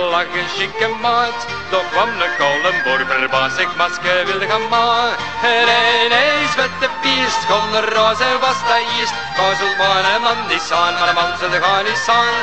lachen, chique maat. Toch kwam de kolenboer verbaasd, ik masker wilde gaan maken. Nee, zwette piest, kon de roze was dat eerst. Kazelt maar een man niet zijn, maar een man zullen gaan niet zijn.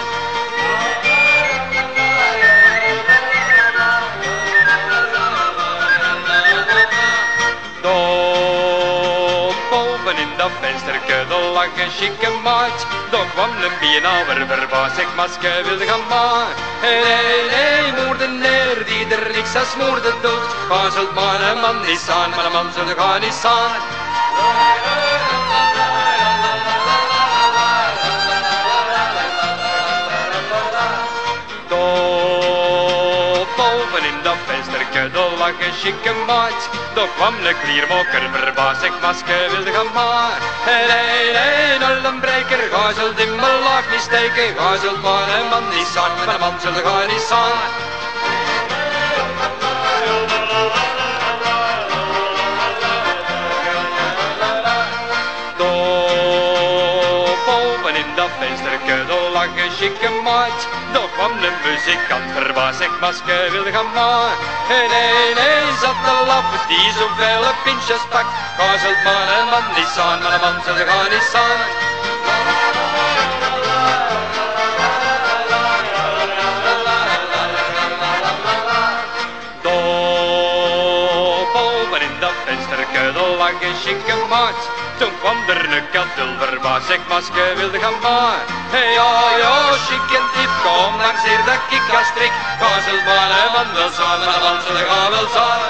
In dat vensterke, de lachen chique maat. Doch kwam de bienhouwer verbaasd, ik masker wilde gaan maken. Nee, moordenaar die er niks als moorden doet. Kazelt maar een man niet zijn, maar een man zullen gaan niet zijn. In dat vensterke, de lachen chique maat. Doch kwam de kliermoker verbaasd, ik masker wilde gaan maken. Nee, nullenbreker, ga zult in mijn laag niet steken. Ga zult maar een man niet zijn, maar een man zullen gaan niet zijn. In dat vensterke, de lachen chique maat. Doch kwam de muzikant verbaasd, ik masker wilde gaan maken. Nee, zat de lap die zoveel pintjes pakt. Ga zult maar een man niet zijn, maar een man zullen gaan niet zijn. In dat vensterke, de lachen chique maat. Toen kwam er een katul verbaasd, ik masker wilde gaan maken. Ja, chic en diep, kom langs hier dat ik ga strik. Ga zult maar een man wel zijn, maar een man zullen gaan wel zijn.